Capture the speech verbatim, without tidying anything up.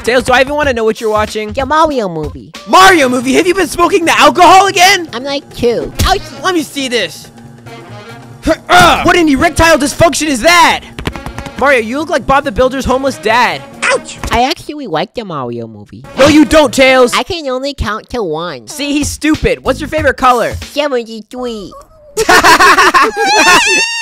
Tails, do I even want to know what you're watching? The Mario movie. Mario movie? Have you been smoking the alcohol again? I'm like two. Ouch! Let me see this. What in erectile dysfunction is that? Mario, you look like Bob the Builder's homeless dad. Ouch! I actually like the Mario movie. No, you don't, Tails. I can only count to one. See, he's stupid. What's your favorite color? seventy-three.